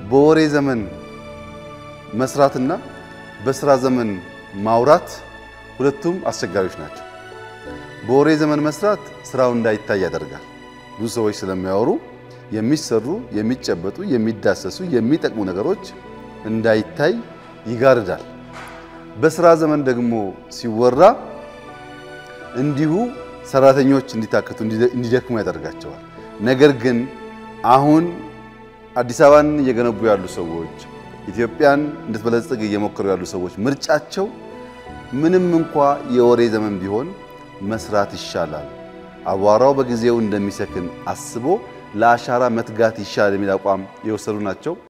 በወሬ ዘመን መስራትና በስራ ዘመን ማውራት ሁለቱም አስቸጋሪዎች ናቸው። በወሬ ዘመን መስራት ስራው እንዳይታይ ያደርጋል። ብዙ ሰዎች ስለሚያወሩ የሚሰሩ የሚጨበጡ የሚዳሰሱ የሚጠቅሙ ነገሮች እንዳይታይ ይጋርዳል። በስራ ዘመን ደግሞ ሲወራ እንዲሁ ሰራተኞች እንዲታከቱ እንዲደክሙ ያደርጋቸዋል። ነገር ግን አሁን አዲስ አበባን እየገነቡ ያሉ ሰዎች ኢትዮጵያን እንድትበለጽግ እየሞከሩ ያሉ ሰዎች ምርጫቸው ምንም እንኳን የወሬ ዘመን ቢሆን መስራት ይሻላል፣ አቧራው በጊዜው እንደሚሰክን አስቦ ለአሻራ መትጋት ይሻላል የሚል አቋም የወሰዱ ናቸው።